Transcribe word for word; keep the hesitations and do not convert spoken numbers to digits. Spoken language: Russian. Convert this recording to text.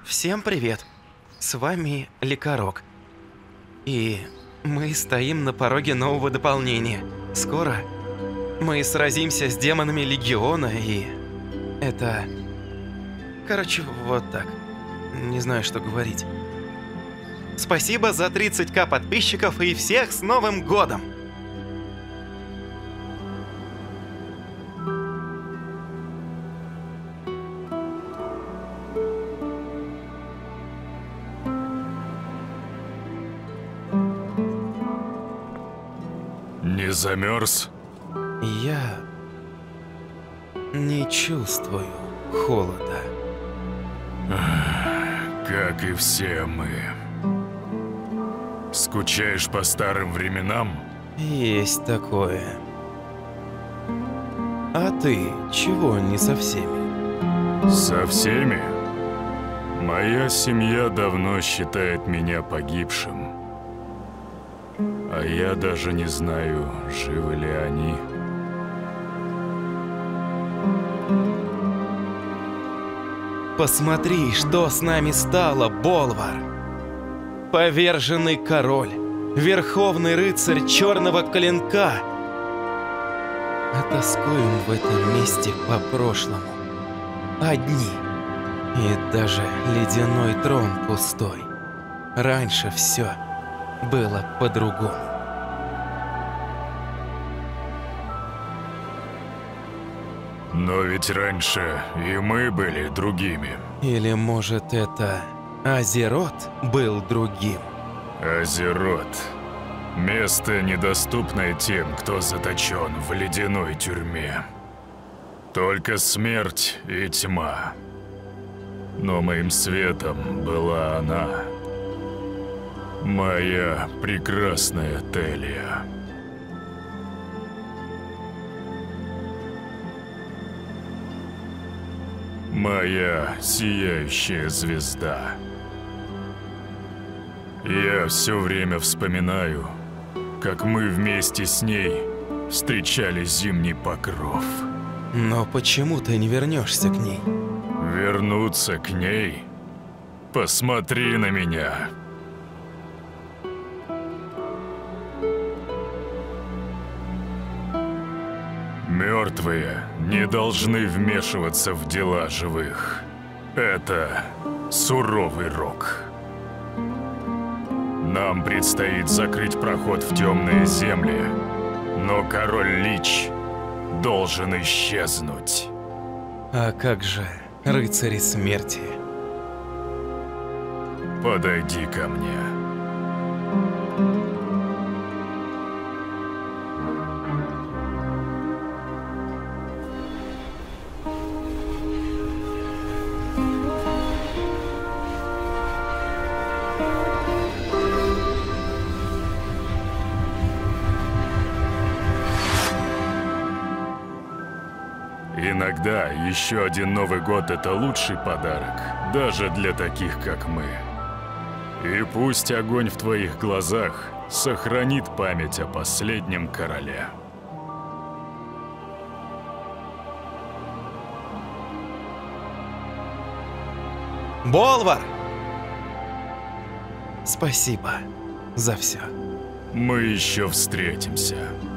Всем привет! С вами Лекарок. И мы стоим на пороге нового дополнения. Скоро мы сразимся с демонами Легиона, и это... Короче, вот так. Не знаю, что говорить. Спасибо за тридцать тысяч подписчиков и всех с Новым годом! Не замерз? Я не чувствую холода. Как и все мы. Скучаешь по старым временам? Есть такое. А ты чего не со всеми? Со всеми? Моя семья давно считает меня погибшим. А я даже не знаю, живы ли они. Посмотри, что с нами стало, Болвар. Поверженный король, верховный рыцарь черного клинка. А тоскуем в этом месте по прошлому. Одни. И даже ледяной трон пустой. Раньше все было по-другому. Но ведь раньше и мы были другими. Или, может, это Азерот был другим? Азерот. Место, недоступное тем, кто заточен в ледяной тюрьме. Только смерть и тьма. Но моим светом была она. Моя прекрасная Телия. Моя сияющая звезда. Я все время вспоминаю, как мы вместе с ней встречали зимний покров. Но почему ты не вернешься к ней? Вернуться к ней? Посмотри на меня. Мертвые не должны вмешиваться в дела живых. Это суровый рок. Нам предстоит закрыть проход в темные земли, но король Лич должен исчезнуть. А как же рыцари смерти? Подойди ко мне. Иногда еще один Новый год — это лучший подарок, даже для таких, как мы. И пусть огонь в твоих глазах сохранит память о последнем короле. Болвар! Спасибо за все. Мы еще встретимся.